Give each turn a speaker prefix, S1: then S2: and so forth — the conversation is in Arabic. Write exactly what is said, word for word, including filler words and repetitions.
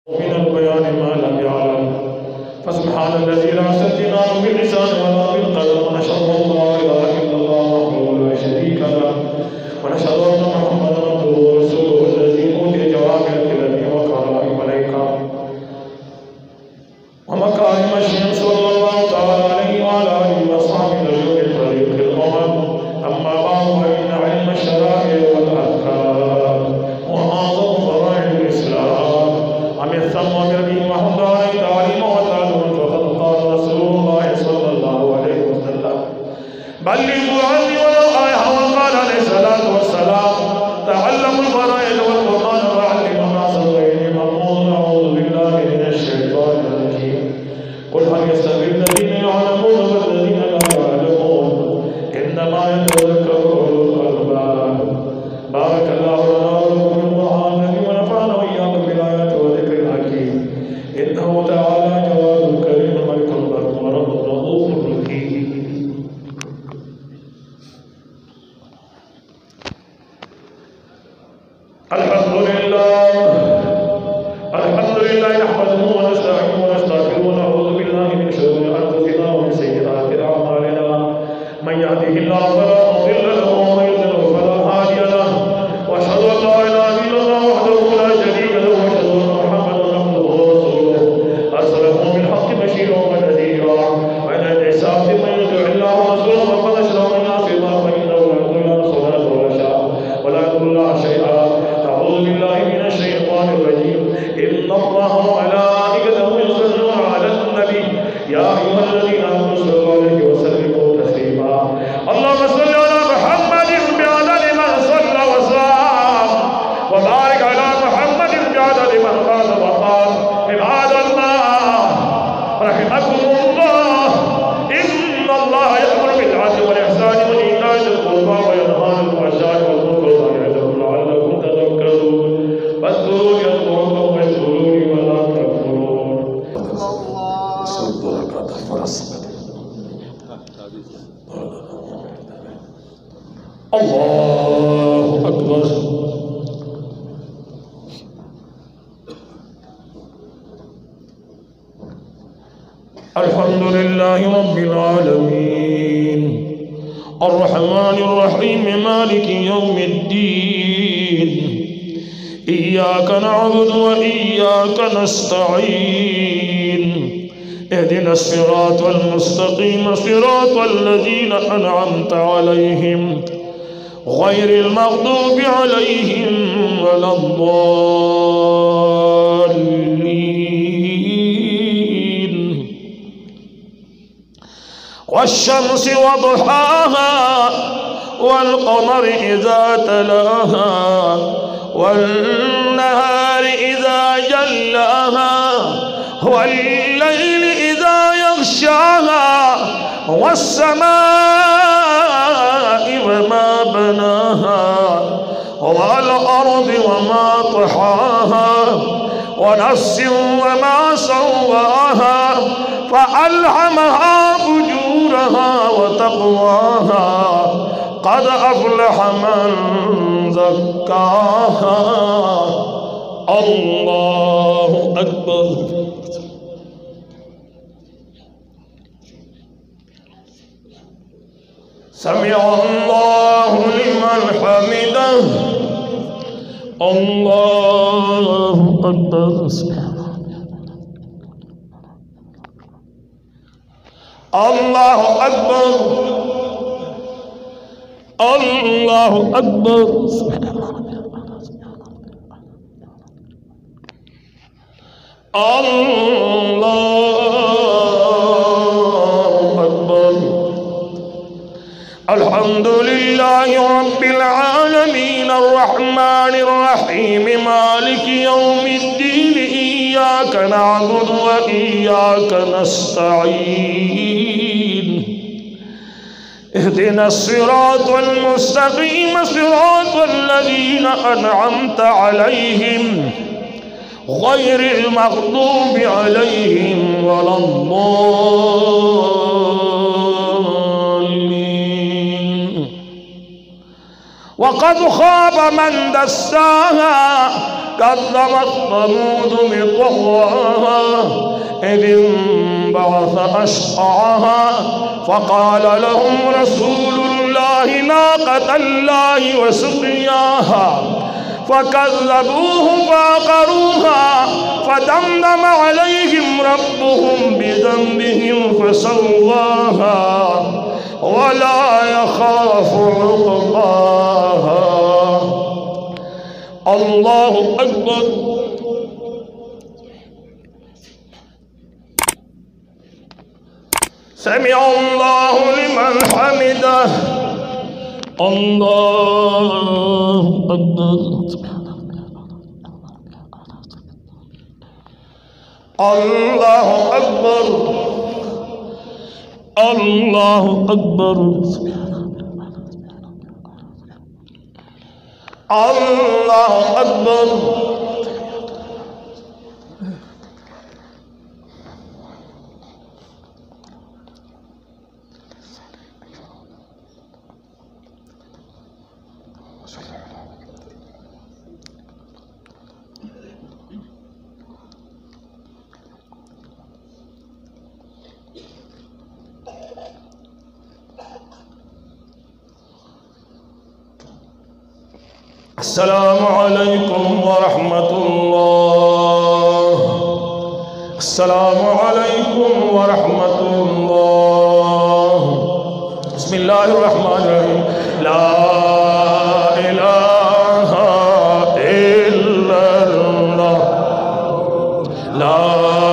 S1: من البيان ما لم يعلم فسبحان الذي لا سجنا باللسان ولا بالقلب ونشهد أن لا إله إلا الله وحده لا شريك له ونشهد أن محمدا عبده ورسوله الذي أوتي جوامع الكلم وكرائم الملائكة ومكارم الشيخ صلى الله تعالى عليه وعلى آله وصحبه نجوم طريق الأمم أما بعد فإن علم الشرائع والأذكار وأعظم فرائض الإسلام ومن ثم به وحمد عليه تعليم وتعلم فقد قال رسول الله صلى الله عليه وسلم بلغوا عني ولو آية وقال عليه الصلاة والسلام تعلموا الفرائض والقرآن وعلموا الناس غير مأمون أعوذ بالله من الشيطان الرجيم قل هل يستوي الذين يعلمون والذين لا يعلمون إنما يتذكر أولو الألباب بارك الله لنا ولكم في القرآن الكريم ونفعنا وإياكم بالآيات والذكر الحكيم إنه تعالى جواد كريم الملك البر ورب الرؤوف الرحيم. الحمد لله الحمد لله نحمده ونستعينه ونستغفره ونعوذ بالله من شرور أنفسنا ومن سيئات أعمالنا من يهده الله فلا مضل له ومن يضلل فلا هادي له وأشهد أن لا إله إلا الله وحده لا شريك له وأشهد أن محمدا عبده ورسوله أرسله بالحق بشيرا ونذيرا وإلى الإحسان من يطع الله ورسوله فقد أشرك الناس ما فإنه لا يضل صلاة ولا شاء ولا يضل الله شيئا. أعوذ بالله من الشيطان الرجيم إن الله وملائكته يصلون على النبي يا أيها الذين آمنوا صلوا عليه وسلموا تسليما. اللهم صل على محمد بعدد من صلى وصام وبارك على محمد بعدد من قال وقام. عباد الله رحمكم الله إن الله يأمر بالعدل والإحسان وإيتاء ذي القربى وينهى عن الفحشاء والمنكر والبغي يعظكم لعلكم تذكرون فاذكروني أذكركم واشكروني ولا تكفرون. الله أكبر. الحمد لله رب العالمين الرحمن الرحيم مالك يوم الدين إياك نعبد وإياك نستعين اهدنا الصراط المستقيم صراط الذين أنعمت عليهم غير المغضوب عليهم ولا الضالين. والشمس وضحاها والقمر إذا تلاها والنهار إذا جلاها والليل إذا يغشاها والسماء وما بناها والأرض وما طحاها ونفس وما سواها فألهمها فجورها وتقواها قد أفلح من زكاها. الله أكبر. سمع الله لمن حمده. الله أكبر. الله أكبر. الله أكبر. الله أكبر. الحمد لله رب العالمين الرحمن الرحيم مالك يوم الدين إياك نعبد وإياك نستعين اهدنا الصراط المستقيم صراط الذين أنعمت عليهم غير المغضوب عليهم ولا الضالين. وقد خاب من دساها कज़्ज़बत समूद बित्तग़वाहा इज़ इंबअस अश्क़ाहा फ़क़ाल लहुम रसूलुल्लाहि नाक़तल्लाहि व सुक़याहा फ़कज़्ज़बूहु फ़अक़रूहा फ़दमदम अलैहिम रब्बुहुम बिज़ंबिहिम फ़सव्वाहा वला यख़ाफ़ु उक़बाहा। अल्लाहु अकबर। समिअ अल्लाहु लिमन हमिदह। अल्लाहु अकबर। अल्लाहु अकबर। अल्लाहु अकबर। अल्लाहु अकबर। अस्सलामु अलैकुम व रहमतुल्लाह। अस्सलामु अलैकुम व रहमतुल्लाह। बिस्मिल्लाहिर रहमानिर रहीम। ला इलाहा इल्लल्लाह। ला